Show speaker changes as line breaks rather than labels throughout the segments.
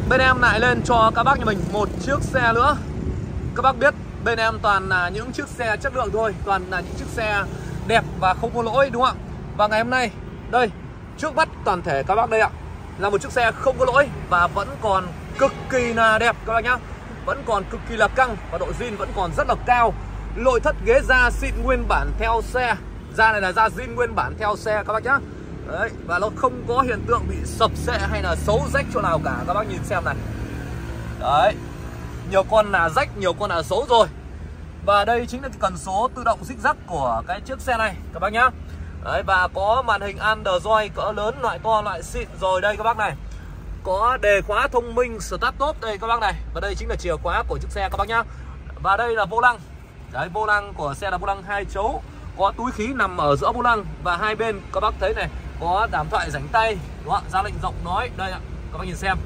bên em lại lên cho các bác nhà mình một chiếc xe nữa. Các bác biết bên em toàn là những chiếc xe chất lượng thôi, toàn là những chiếc xe đẹp và không có lỗi, đúng không ạ? Và ngày hôm nay đây, trước mắt toàn thể các bác đây ạ, là một chiếc xe không có lỗi và vẫn còn cực kỳ là đẹp các bác nhá. Vẫn còn cực kỳ là căng và độ zin vẫn còn rất là cao. Nội thất ghế da xịn nguyên bản theo xe. Da này là da zin nguyên bản theo xe các bác nhá. Đấy, và nó không có hiện tượng bị sập xệ hay là xấu rách chỗ nào cả, các bác nhìn xem này. Đấy, nhiều con là rách, nhiều con là xấu rồi. Và đây chính là cần số tự động xích rắc của cái chiếc xe này các bác nhá. Đấy, và có màn hình Android cỡ lớn, loại to, loại xịn rồi đây các bác này. Có đề khóa thông minh Start Top đây các bác này. Và đây chính là chìa khóa của chiếc xe các bác nhá. Và đây là vô lăng. Đấy, vô lăng của xe là vô lăng 2 chấu. Có túi khí nằm ở giữa vô lăng. Và hai bên các bác thấy này, có đàm thoại rảnh tay, đúng không? Ra lệnh giọng nói đây ạ, các bác nhìn xem.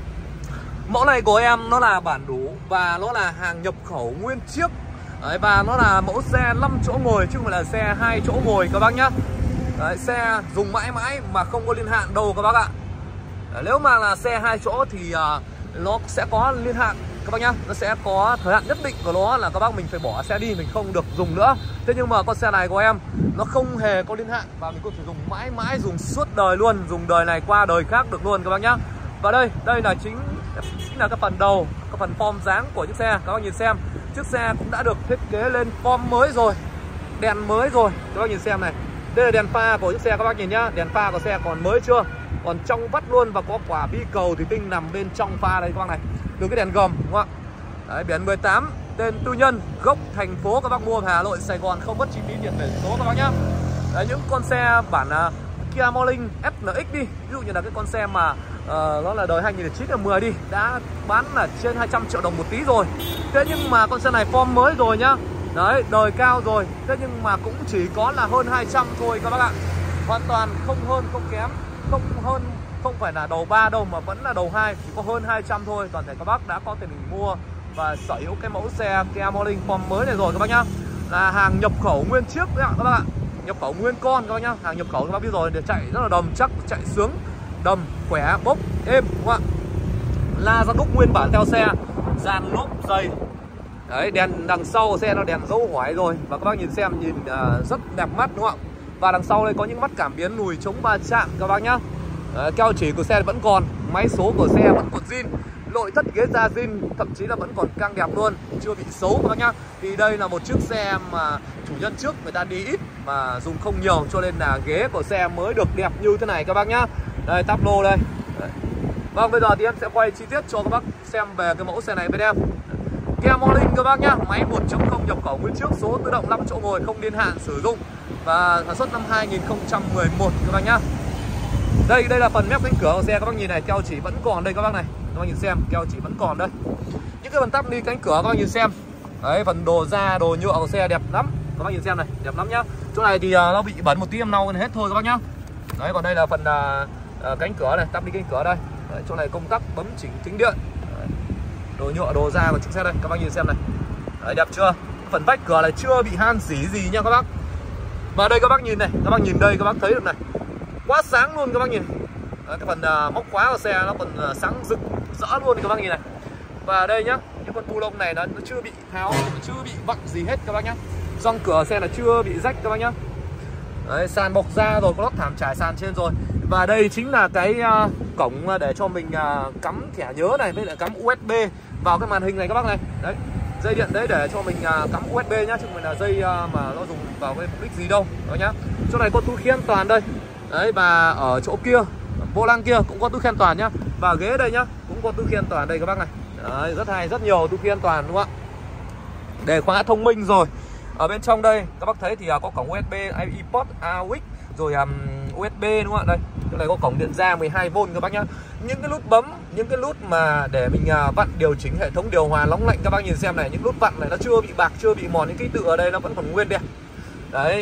Mẫu này của em nó là bản đủ và nó là hàng nhập khẩu nguyên chiếc. Đấy, và nó là mẫu xe 5 chỗ ngồi chứ không phải là xe 2 chỗ ngồi các bác nhá. Đấy, xe dùng mãi mãi mà không có niên hạn đâu các bác ạ. Đấy, nếu mà là xe 2 chỗ thì nó sẽ có niên hạn các bác nhá. Nó sẽ có thời hạn nhất định của nó là các bác mình phải bỏ xe đi, mình không được dùng nữa. Thế nhưng mà con xe này của em nó không hề có niên hạn và mình có thể dùng mãi mãi, dùng suốt đời luôn, dùng đời này qua đời khác được luôn các bác nhá. Và đây là chính là cái phần đầu, cái phần form dáng của chiếc xe. Các bác nhìn xem, chiếc xe cũng đã được thiết kế lên form mới rồi, đèn mới rồi, các bác nhìn xem này. Đây là đèn pha của chiếc xe các bác nhìn nhá. Đèn pha của xe còn mới chưa, còn trong vắt luôn. Và có quả bi cầu thủy tinh nằm bên trong pha đây các bác này. Từ cái đèn gầm đúng không ạ? Đấy, biển 18, tên tư nhân, gốc thành phố các bác mua Hà Nội, Sài Gòn, không mất chi phí tiền biển số các bác nhá. Đấy, những con xe bản Kia Morning FNX đi, ví dụ như là cái con xe mà nó là đời 2009 là 10 đi, đã bán là trên 200 triệu đồng một tí rồi. Thế nhưng mà con xe này form mới rồi nhá. Đấy, đời cao rồi. Thế nhưng mà cũng chỉ có là hơn 200 thôi các bác ạ. Hoàn toàn không hơn không kém, không hơn, không phải là đầu 3 đâu mà vẫn là đầu 2, chỉ có hơn 200 thôi. Toàn thể các bác đã có tiền mình mua và sở hữu cái mẫu xe Kia Morning form mới này rồi các bác nhá. Là hàng nhập khẩu nguyên chiếc đấy ạ các bác ạ. Nhập khẩu nguyên con các bác nhá. Hàng nhập khẩu các bác biết rồi, để chạy rất là đầm chắc, chạy sướng, đầm, khỏe, bốc, êm đúng không ạ? La răng đúc nguyên bản theo xe, dàn lốp dày. Đấy, đèn đằng sau của xe nó đèn dấu hỏi rồi. Và các bác nhìn xem, nhìn rất đẹp mắt đúng không ạ? Và đằng sau đây có những mắt cảm biến lùi chống va chạm các bác nhá. Đấy, keo chỉ của xe vẫn còn, máy số của xe vẫn còn zin, nội thất ghế da zin, thậm chí là vẫn còn căng đẹp luôn, chưa bị xấu các bác nhá. Thì đây là một chiếc xe mà chủ nhân trước người ta đi ít mà dùng không nhiều, cho nên là ghế của xe mới được đẹp như thế này các bác nhá. Đây, táp lô đây. Đấy. Vâng, bây giờ thì em sẽ quay chi tiết cho các bác xem về cái mẫu xe này bên em. Kia Morning các bác nhá, máy 1.0 nhập khẩu nguyên chiếc, số tự động 5 chỗ ngồi, không niên hạn sử dụng và sản xuất năm 2011 các bác nhá. Đây là phần mép cánh cửa của xe các bác nhìn này, keo chỉ vẫn còn đây các bác này. Các bác nhìn xem, keo chỉ vẫn còn đây. Những cái phần tắp đi cánh cửa các bác nhìn xem. Đấy, phần đồ da, đồ nhựa của xe đẹp lắm. Các bác nhìn xem này, đẹp lắm nhá. Chỗ này thì nó bị bẩn một tí em lau hết thôi các bác nhá. Đấy, còn đây là phần cánh cửa này, tắp đi cánh cửa đây. Đấy, chỗ này công tắc bấm chỉnh tính điện. Đấy. Đồ nhựa, đồ da của chiếc xe đây, các bác nhìn xem này. Đấy, đẹp chưa? Phần vách cửa này chưa bị han xỉ gì nha các bác. Và đây các bác nhìn này, các bác nhìn đây các bác thấy được này. Quá sáng luôn các bác nhìn. Đấy, cái phần móc khóa của xe nó còn sáng rực rỡ luôn các bác nhìn này. Và đây nhá, những con tu lông này nó chưa bị tháo, chưa bị vặn gì hết các bác nhá. Gioăng cửa xe là chưa bị rách các bác nhá. Đấy, sàn bọc da rồi, có lót thảm trải sàn trên rồi. Và đây chính là cái cổng để cho mình cắm thẻ nhớ này, với lại cắm USB vào cái màn hình này các bác này. Đấy, dây điện đấy để cho mình cắm USB nhá, chứ không phải là dây mà nó dùng vào cái mục đích gì đâu đó nhá. Chỗ này có túi khí an toàn đây. Đấy, và ở chỗ kia, vô lăng kia cũng có túi khí an toàn nhá. Và ghế đây nhá, cũng có túi khí an toàn đây các bác này. Đấy, rất hay, rất nhiều túi khí an toàn đúng không ạ? Đề khóa thông minh rồi. Ở bên trong đây các bác thấy thì có cổng USB, iPod, AUX rồi USB đúng không ạ? Đây, chỗ này có cổng điện ra 12V các bác nhá. Những cái nút bấm, những cái nút mà để mình vặn điều chỉnh hệ thống điều hòa nóng lạnh các bác nhìn xem này, những nút vặn này nó chưa bị bạc, chưa bị mòn, những ký tự ở đây nó vẫn còn nguyên đẹp. Đấy.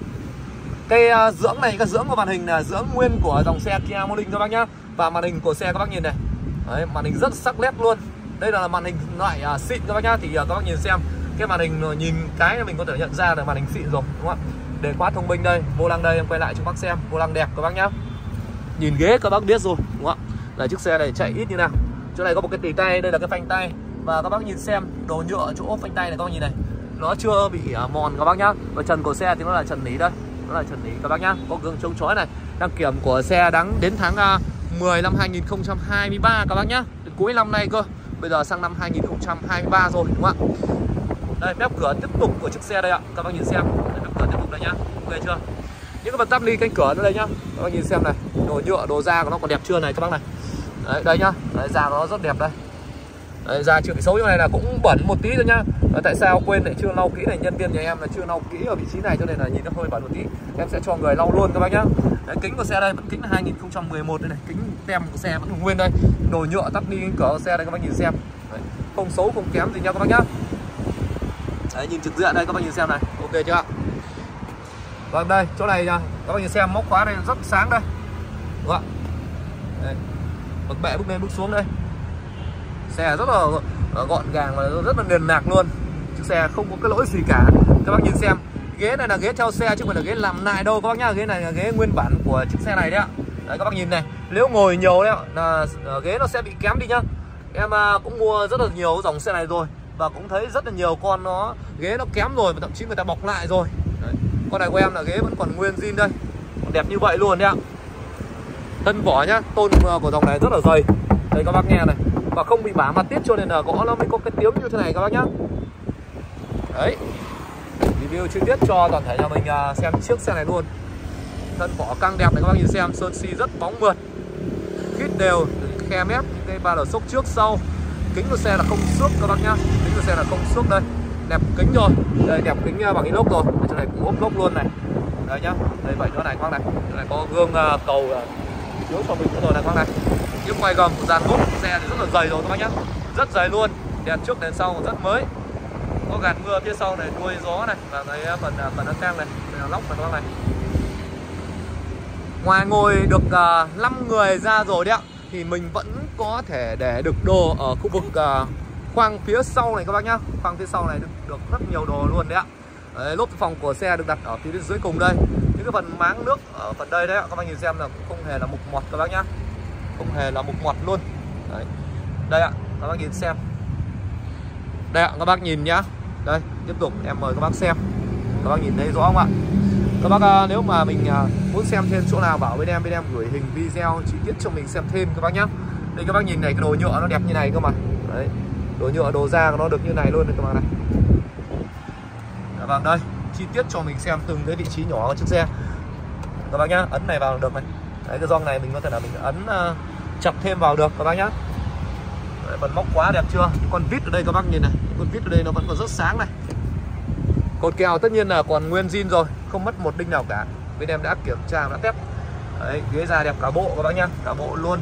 Cái dưỡng này, cái dưỡng của màn hình là dưỡng nguyên của dòng xe Kia Morning các bác nhá. Và màn hình của xe các bác nhìn này. Đấy, màn hình rất sắc nét luôn. Đây là màn hình loại xịn các bác nhá. Thì các bác nhìn xem, cái màn hình nhìn cái mình có thể nhận ra là màn hình xịn rồi đúng không ạ? Đề khóa thông minh đây, vô lăng đây, em quay lại cho bác xem, vô lăng đẹp các bác nhá. Nhìn ghế các bác biết rồi đúng không ạ? Là chiếc xe này chạy ít như nào. Chỗ này có một cái tì tay, đây là cái phanh tay. Và các bác nhìn xem đồ nhựa ở chỗ phanh tay này các bác nhìn này, nó chưa bị mòn các bác nhá. Và trần của xe thì nó là trần nỉ đây, nó là trần nỉ các bác nhá. Có gương chống chói này. Đăng kiểm của xe đáng đến tháng 10 năm 2023 các bác nhá. Đến cuối năm nay cơ. Bây giờ sang năm 2023 rồi đúng không ạ? Đây, mép cửa tiếp tục của chiếc xe đây ạ. Các bác nhìn xem. Đây, mép cửa tiếp tục đây nhá. Ok chưa? Những cái vật tắp ly cánh cửa nó đây nhá. Các bác nhìn xem này. Đồ nhựa, đồ da của nó còn đẹp chưa này các bác này. Đấy, đây nhá. Đấy, da nó rất đẹp đây. Đấy, da chưa bị xấu, chỗ này là cũng bẩn một tí thôi nhá. Tại sao quên lại chưa lau kỹ này, nhân viên nhà em là chưa lau kỹ ở vị trí này cho nên là nhìn nó hơi bẩn một tí. Em sẽ cho người lau luôn các bác nhá. Đấy, kính của xe đây vẫn kính là 2011 đây này, kính tem của xe vẫn còn nguyên đây. Đồ nhựa tắp ly cánh cửa của xe đây các bác nhìn xem. Đấy, không xấu không kém gì nha các bác nhá. Đấy, nhìn trực diện đây các bác nhìn xem này, ok chưa ạ? Vâng, đây chỗ này nha, các bác nhìn xem móc khóa đây rất sáng đây, đúng không ạ? Đây, bậc bệ bước lên bước xuống đây, xe rất là gọn gàng và rất là liền lạc luôn, chiếc xe không có cái lỗi gì cả. Các bác nhìn xem, ghế này là ghế theo xe chứ không phải là ghế làm lại đâu các bác nhá, ghế này là ghế nguyên bản của chiếc xe này đấy ạ. Đấy các bác nhìn này, nếu ngồi nhiều đấy ạ là ghế nó sẽ bị kém đi nhá. Em cũng mua rất là nhiều dòng xe này rồi và cũng thấy rất là nhiều con nó ghế nó kém rồi và thậm chí người ta bọc lại rồi. Đấy. Con này của em là ghế vẫn còn nguyên zin đây, còn đẹp như vậy luôn đấy ạ. Thân vỏ nhá, tôn của dòng này rất là dày. Đây các bác nghe này, và không bị bả mặt tiết cho nên là gõ nó mới có cái tiếng như thế này các bác nhá. Đấy, review chi tiết cho toàn thể nhà mình xem chiếc xe này luôn. Thân vỏ căng đẹp này các bác nhìn xem, sơn xi rất bóng mượt, khít đều, khe mép, cây ba lờ xốc trước sau. Kính của xe là không xước các bác nhá, kính của xe là không xước đây, đẹp kính rồi, đây đẹp kính bằng inox rồi, ở chỗ này cũng ốp lốp luôn này, đây nhá, đây vậy chỗ này các bác này, chỗ này có gương cầu chiếu cho mình rồi này các bác này. Những quay gầm của dàn mốt xe thì rất là dày rồi các bác nhá, rất dày luôn, đèn trước đèn sau rất mới, có gạt mưa phía sau này, đuôi gió này và cái phần ấn tang này, lóc này các bác này. Ngoài ngồi được 5 người ra rồi đấy ạ, thì mình vẫn có thể để được đồ ở khu vực khoang phía sau này các bác nhá. Khoang phía sau này được rất nhiều đồ luôn đấy ạ. Đấy, lốp phòng của xe được đặt ở phía dưới cùng đây. Những cái phần máng nước ở phần đây đấy ạ, các bác nhìn xem là cũng không hề là mục mọt các bác nhá, không hề là mục mọt luôn. Đấy. Đây ạ, các bác nhìn xem. Đây ạ, các bác nhìn nhá. Đây, tiếp tục em mời các bác xem. Các bác nhìn thấy rõ không ạ? Các bác nếu mà mình muốn xem thêm chỗ nào bảo bên em gửi hình video chi tiết cho mình xem thêm các bác nhá. Đây các bác nhìn này, cái đồ nhựa nó đẹp như này cơ mà. Đấy, đồ nhựa đồ da của nó được như này luôn đấy các bác này. Vâng, đây chi tiết cho mình xem từng cái vị trí nhỏ của chiếc xe các bác nhá. Ấn này vào được này. Đấy, cái gioăng này mình có thể là mình ấn chập thêm vào được các bác nhá. Đấy, phần móc khóa đẹp chưa? Con vít ở đây các bác nhìn này, con vít ở đây nó vẫn còn rất sáng này. Cột kèo tất nhiên là còn nguyên zin rồi, không mất một đinh nào cả. Bên em đã kiểm tra, đã test. Đấy, ghế da đẹp cả bộ các bác nhá, cả bộ luôn.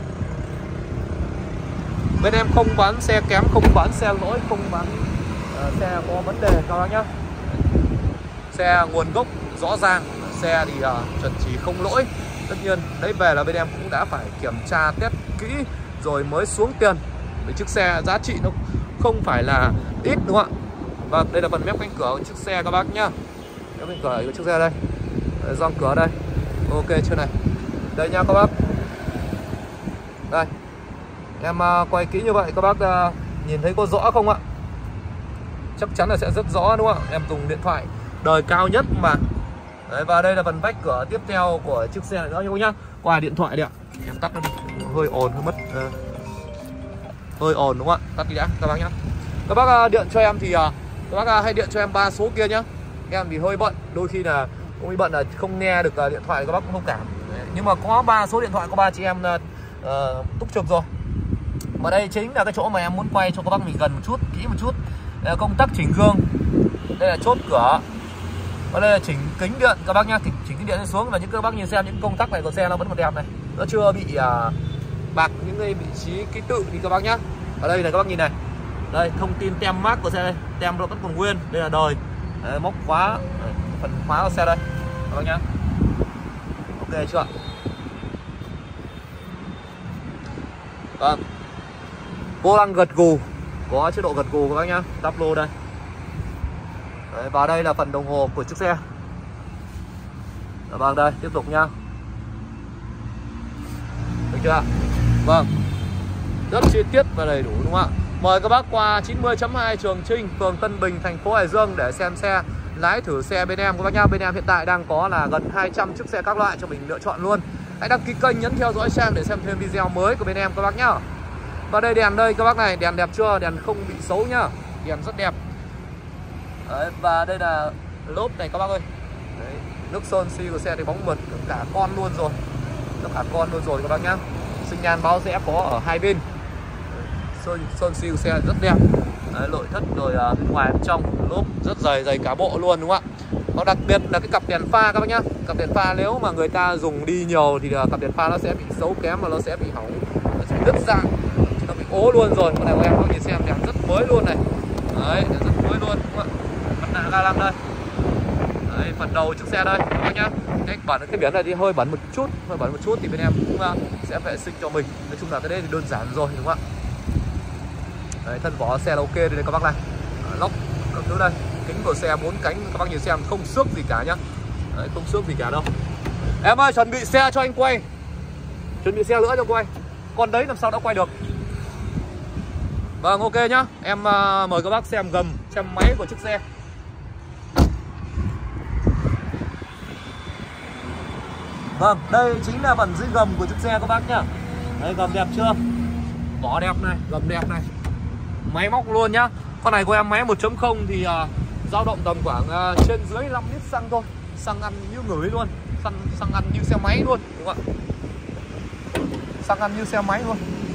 Bên em không bán xe kém, không bán xe lỗi, không bán xe có vấn đề các bác nhá. Xe nguồn gốc rõ ràng, xe thì chuẩn chỉ không lỗi. Tất nhiên đấy, về là bên em cũng đã phải kiểm tra test kỹ rồi mới xuống tiền. Vì chiếc xe giá trị nó không phải là ít đúng không ạ? Và đây là phần mép cánh cửa của chiếc xe các bác nhá. Mép cánh cửa của chiếc xe đây. Đấy, gioăng cửa đây. Ok chưa này. Đây nha các bác. Đây. Em quay kỹ như vậy các bác nhìn thấy có rõ không ạ? Chắc chắn là sẽ rất rõ đúng không ạ? Em dùng điện thoại đời cao nhất mà. Đấy, và đây là phần vách cửa tiếp theo của chiếc xe này nữa nhá. Qua điện thoại đi ạ. Em tắt nó đi. Hơi ồn, hơi mất hơi ồn đúng không ạ? Tắt đi đã các bác nhá. Các bác điện cho em thì các bác hãy điện cho em 3 số kia nhá. Em thì hơi bận, đôi khi là cũng bị bận là không nghe được điện thoại các bác cũng thông cảm. Đấy, nhưng mà có 3 số điện thoại có 3 chị em túc trực rồi. Và đây chính là cái chỗ mà em muốn quay cho các bác mình gần một chút, kỹ một chút. Đây là công tắc chỉnh gương. Đây là chốt cửa. Và đây là chỉnh kính điện các bác nhá, chỉnh kính điện lên xuống. Và những các bác nhìn xem những công tắc này của xe nó vẫn còn đẹp này. Nó chưa bị bạc những cái vị trí ký tự thì các bác nhá. Ở đây này các bác nhìn này. Đây thông tin tem mác của xe đây, tem nó vẫn còn nguyên, đây là đời. Đấy, móc khóa, đấy, phần khóa của xe đây các bác nhá. Ok chưa ạ? Vâng. Vô lăng gật gù, có chế độ gật gù các bác nhá, tắp lô đây. Đấy, và đây là phần đồng hồ của chiếc xe. Vâng, đây tiếp tục nhá. Được chưa ạ? Vâng. rất chi tiết và đầy đủ đúng không ạ? Mời các bác qua 90.2 Trường Chinh, phường Tân Bình, thành phố Hải Dương để xem xe, lái thử xe bên em các bác nhá. Bên em hiện tại đang có là gần 200 chiếc xe các loại cho mình lựa chọn luôn. Hãy đăng ký kênh, nhấn theo dõi trang để xem thêm video mới của bên em các bác nhá. Và đây đèn đây các bác này, đèn đẹp chưa? Đèn không bị xấu nhá. Đèn rất đẹp. Đấy, và đây là lốp này các bác ơi. Đấy, nước sơn xi của xe thì bóng mượt cả con luôn rồi. Tất cả con luôn rồi các bác nhá. Sinh nhan báo rẽ có ở hai bên. Sơn xi của xe rất đẹp. Đấy, nội thất rồi bên ngoài bên trong lốp rất dày cả bộ luôn đúng không ạ? Và đặc biệt là cái cặp đèn pha các bác nhá. Cặp đèn pha nếu mà người ta dùng đi nhiều thì cặp đèn pha nó sẽ bị xấu kém và nó sẽ bị hỏng, nó sẽ bị đứt dạng, nó bị ố luôn rồi. Con này của em có nhìn xem đèn rất mới luôn này. Đấy, đèn rất mới luôn đúng không ạ? Mặt nạ ga lăng đây. Đấy, phần đầu chiếc xe đây các bác nhá. Cái biển này thì hơi bẩn một chút thì bên em cũng sẽ vệ sinh cho mình. Nói chung là cái đấy thì đơn giản rồi đúng không ạ? Đấy, thân vỏ xe là ok đây các bác này. Lốc các thứ đây, kính của xe 4 cánh các bác nhìn xem không xước gì cả nhá. Đấy, không xước gì cả đâu. Em ơi, chuẩn bị xe cho anh quay. Chuẩn bị xe nữa cho quay. Còn đấy làm sao đã quay được. Vâng, ok nhá. Em mời các bác xem gầm, xem máy của chiếc xe. Vâng, đây chính là phần dưới gầm của chiếc xe các bác nhá. Đây, gầm đẹp chưa? Vỏ đẹp này, gầm đẹp này. Máy móc luôn nhá. Con này của em máy 1.0 thì dao động tầm khoảng trên dưới 5 lít xăng thôi. Xăng ăn như ngửi luôn. Xăng ăn như xe máy luôn đúng không ạ? Xăng ăn như xe máy luôn.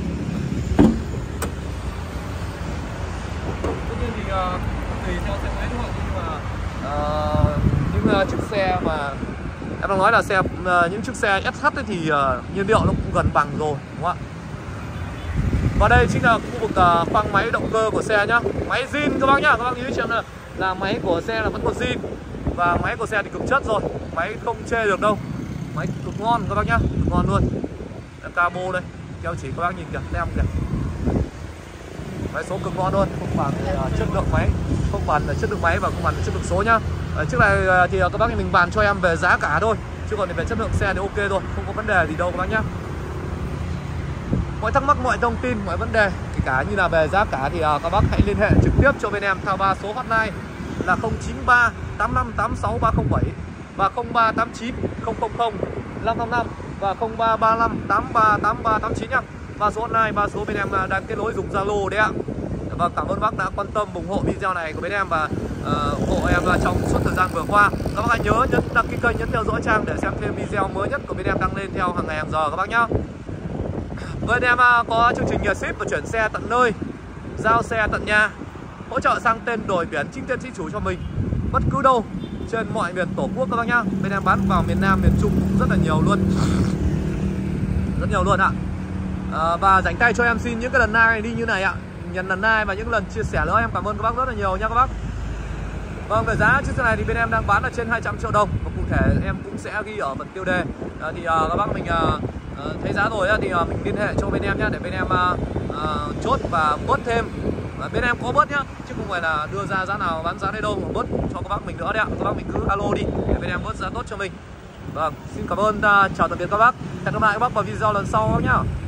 Tất nhiên thì tùy theo xe máy đúng không? Nhưng mà những chiếc xe mà em đang nói là xe những chiếc xe SH ấy thì nhiên liệu nó cũng gần bằng rồi đúng không ạ? Và đây chính là khu vực khoang máy động cơ của xe nhá. Máy zin các bác nhá. Các bác lưu ý là máy của xe là vẫn còn zin. Và máy của xe thì cực chất rồi. Máy không chê được đâu. Máy cực ngon các bác nhá. Cực ngon luôn. Cabo đây. Keo chỉ các bác nhìn kìa. Tem kìa. Máy số cực ngon luôn. Không bằng chất lượng máy. Không bằng chất lượng máy và không bằng chất lượng số nhá. Trước này thì các bác mình bàn cho em về giá cả thôi. Chứ còn về chất lượng xe thì ok rồi. Không có vấn đề gì đâu các bác nhá. Mọi thắc mắc, mọi thông tin, mọi vấn đề kể cả như là về giá cả thì các bác hãy liên hệ trực tiếp cho bên em theo 3 số hotline là 093 8586 307 và 0389 000 555 và 0335 838389 nhá. 3 số hotline, 3 số bên em đang kết nối dùng Zalo đấy ạ. Và cảm ơn bác đã quan tâm ủng hộ video này của bên em và ủng hộ em trong suốt thời gian vừa qua. Các bác hãy nhớ nhấn đăng ký kênh, nhấn theo dõi trang để xem thêm video mới nhất của bên em đăng lên theo hàng ngày hàng giờ các bác nhá. Bên em có chương trình nhờ ship và chuyển xe tận nơi, giao xe tận nhà, hỗ trợ sang tên đổi biển chính tên chính chủ cho mình bất cứ đâu trên mọi miền tổ quốc các bác nhá. Bên em bán vào miền Nam, miền Trung cũng rất là nhiều luôn, rất nhiều luôn ạ. Và rảnh tay cho em xin những cái lần like đi như này ạ, nhận lần like và những lần chia sẻ nữa em cảm ơn các bác rất là nhiều nha các bác. Vâng, về giá chiếc xe này thì bên em đang bán là trên 200 triệu đồng và cụ thể em cũng sẽ ghi ở phần tiêu đề. Thì các bác mình thấy giá rồi thì mình liên hệ cho bên em nhé để bên em chốt và bớt thêm. Bên em có bớt nhá, chứ không phải là đưa ra giá nào bán giá đây đâu, mà bớt cho các bác mình nữa đấy ạ. Các bác mình cứ alo đi để bên em bớt giá tốt cho mình. Vâng, xin cảm ơn, chào tạm biệt các bác. Hẹn gặp lại các bác vào video lần sau nhá.